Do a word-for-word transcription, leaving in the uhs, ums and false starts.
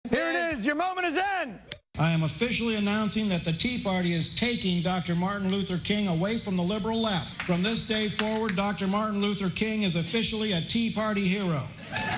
Here it is. Your moment is in. I am officially announcing that the Tea Party is taking Doctor Martin Luther King away from the liberal left. From this day forward, Doctor Martin Luther King is officially a Tea Party hero.